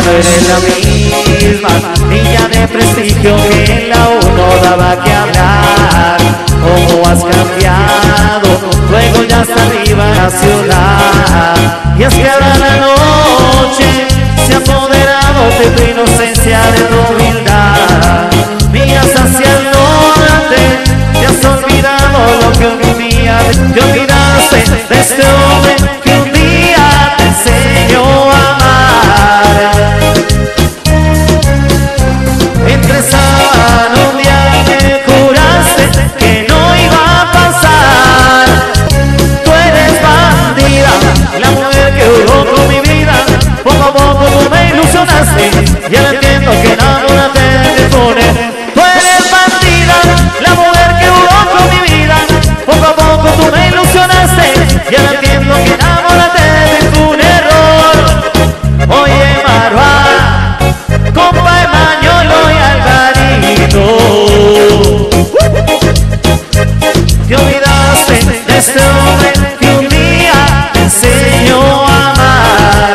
no eres la misma niña de prestigio que en la uno daba que hablar. Cómo has cambiado, luego ya está arriba en la ciudad. Y es que ahora la noche se ha apoderado de tu inocencia, de tu humildad. Miras hacia el norte, te has olvidado lo que un día te olvidaste de este hombre que un día te enseñó a amar. Entre sábado un día me juraste que no iba a pasar. Tú eres bandida, la mujer que juró con mi vida. Poco a poco tú me ilusionaste, ya entiendo que enamorarte te pone. Tú eres bandida, la mujer que juró con mi vida. Poco a poco tú me ilusionaste, ya entiendo que enamorarte fue un error. Oye Marwa, compa Emañolo y Alvarito, te olvidaste de este hombre que un día te enseñó a amar.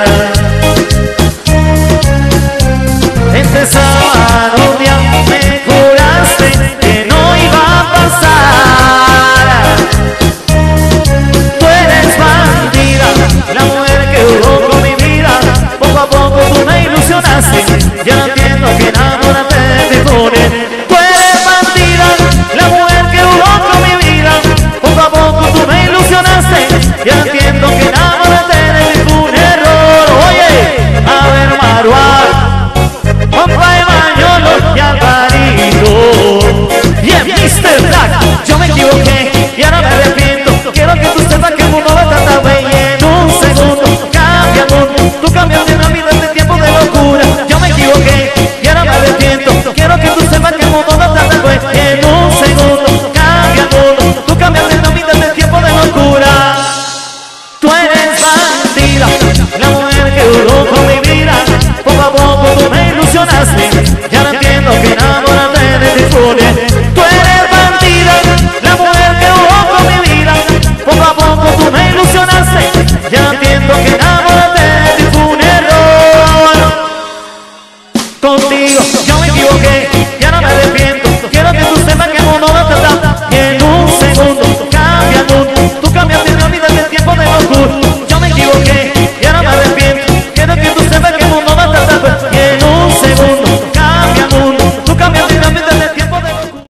Entre sábado un día me juraste que no iba a pasar. Tú eres bandida, la mujer que juró con mi vida. Poco a poco tú me ilusionaste, ya entiendo que enamorarte te pone. Tú eres bandida, la mujer que juró con mi vida. Poco a poco tú me ilusionaste, ya entiendo que enamorarte fue un error. Oye, a ver Marwa, compa Emañolo y Alvarito. Bien, Mr. Black, yo me equivoqué y ahora me arrepiento. Quiero que tú sepas que el mundo va a tratar y en un segundo cambia el mundo. Tú cambiaste la vida en este tiempo de locura. Yo me equivoqué y ahora me arrepiento. Quiero que tú sepas que el mundo va a tratar y en un segundo cambia el mundo. Tú cambiaste la vida en este tiempo de locura. Tú eres bandida, la mujer que duró con mi vida. Poco a poco tú me ilusionaste, ya no entiendo que enamorarte de ti pone. Tú eres bandida, la mujer que duró con mi vida. Poco a poco tú me ilusionaste, ya no entiendo que enamorarte de ti fue un error. Contigo yo me equivoqué, ya no me arrepiento. Quiero que tú sepas que el mundo va a tratar y en un segundo cambia el mundo.